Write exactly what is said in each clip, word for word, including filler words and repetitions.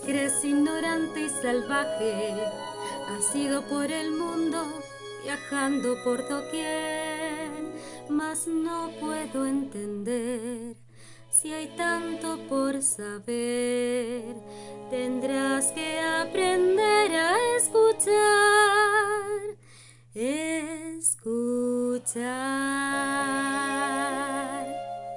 crees ignorante y salvaje, has ido por el mundo viajando por doquier, mas no puedo entender si hay tanto por saber. Tendrás que aprender a escuchar, escuchar.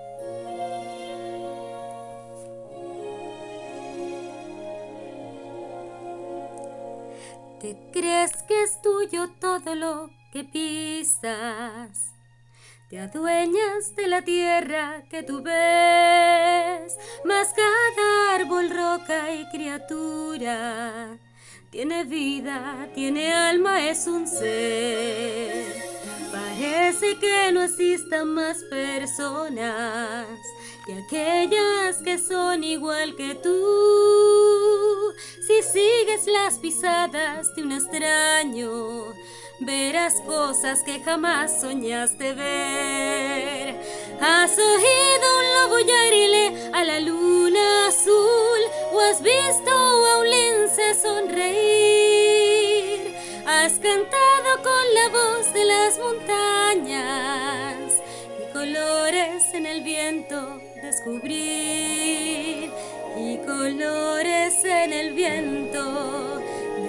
¿Te crees que es tuyo todo lo que pisas? Te adueñas de la tierra que tú ves, mas cada árbol, roca y criatura tiene vida, tiene alma, es un ser. Parece que no existan más personas que aquellas que son igual que tú. Si sigues las pisadas de un extraño, verás cosas que jamás soñaste ver. ¿Has oído un lobo llarile a la luna azul? ¿O has visto a un lince sonreír? ¿Has cantado con la voz de las montañas y colores en el viento descubrir? Y colores en el viento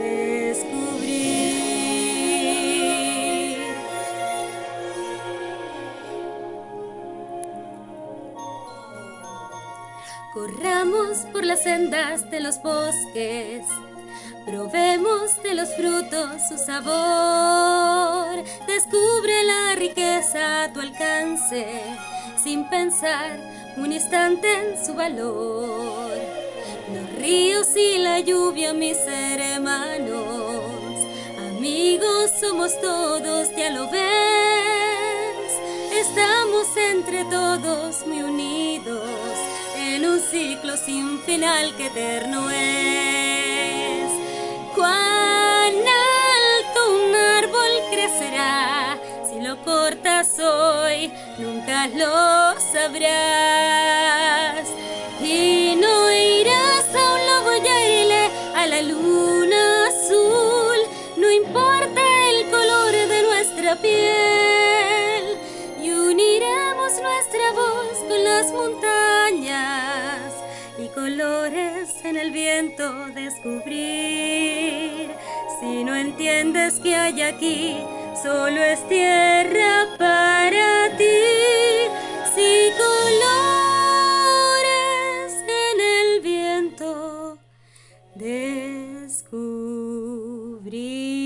descubrir. Corramos por las sendas de los bosques, probemos de los frutos su sabor. Descubre la riqueza a tu alcance, sin pensar un instante en su valor. Los ríos y la lluvia, mis hermanos, amigos somos todos, ya lo ves. Estamos entre todos muy unidos en un ciclo sin final que eterno es. Cuán alto un árbol crecerá, si lo cortas hoy nunca lo sabrás. Y no irás a un lobo llarile a la luna azul, no importa el color de nuestra piel, y uniremos nuestra voz con las montañas y colores en el viento descubrir. Si no entiendes que hay aquí, solo es tierra para ti. Si colores en el viento descubrir.